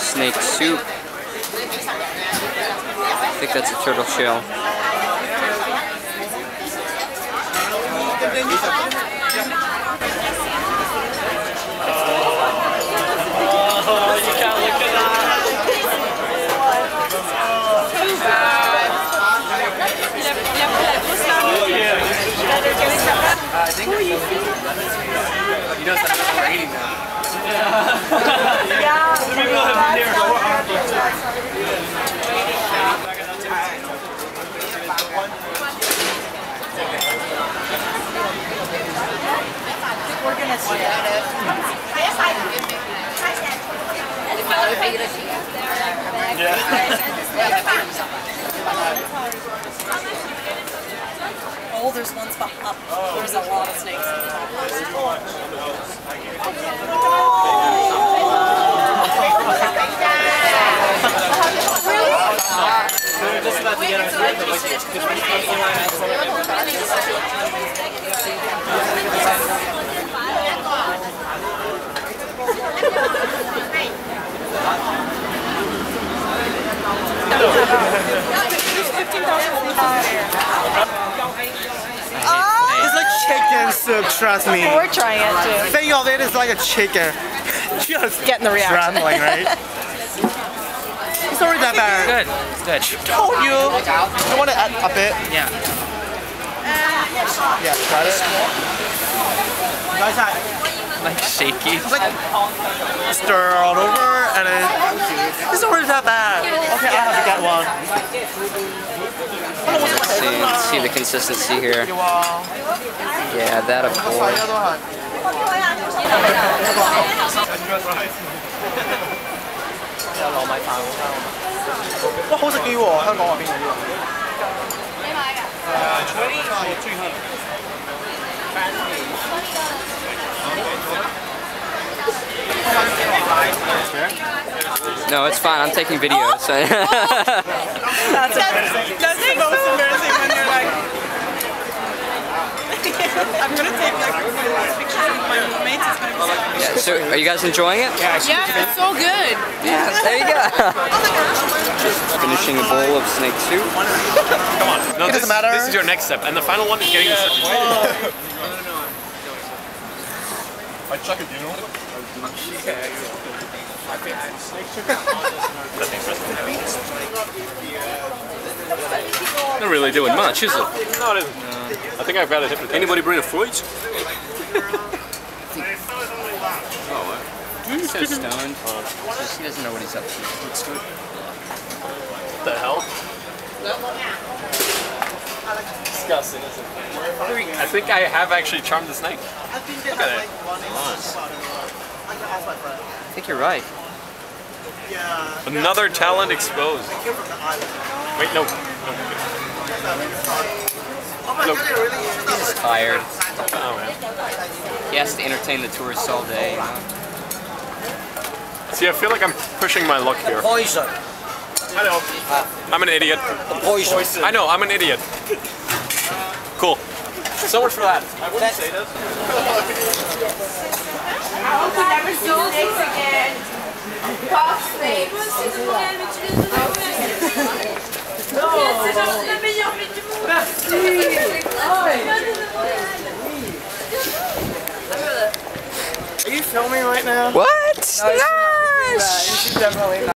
snake soup. I think that's a turtle shell. You can't look at that. I think you know something we're eating now. Yeah. We're gonna see it. Oh, there's one spot up. There's a lot of snakes. We're just about to get our food, It's like chicken soup, trust me. We're trying it too. Think of it as like a chicken. Just Getting the reaction. trembling, right? It's already that bad. Good, good. Told you. You want to add a bit? Yeah. Yeah, got it. Nice hat. Like shaky. It's like stir all over and then it's already that bad. Okay, I have to get one. Let's see the consistency here. Yeah, that of course. 攞米飯好啱。哇，好食啲喎！香港話邊個啲喎？你買㗎？我中意香。 No, it's fine. I'm taking videos. That's the most embarrassing when they're like, I'm gonna take like pictures with my roommates. It's gonna be Yeah, so, are you guys enjoying it? yeah, it's so good. Yeah, there you go. Just finishing a bowl of snake soup. Come on. No, It doesn't matter. This is your next step. And the final one is getting the certificate. I chuck it, you know? Not really doing much, is it? No, it isn't. I think I've got it hit with anybody bring a fruit? He's so stoned. He doesn't know what he's up to. What the hell? Disgusting, isn't it? I think I have actually charmed the snake. Look at it. I think you're right. Another talent exposed. Wait, no. No. He's just tired. Oh, man. He has to entertain the tourists all day. You know? See, I feel like I'm pushing my luck here. Poison. I know. I'm an idiot. Poison. I know, I'm an idiot. Cool. So much for that. I wouldn't say this. I hope we never see snakes again. Fuck snakes. Are you filming right now? What? Nice! Definitely not.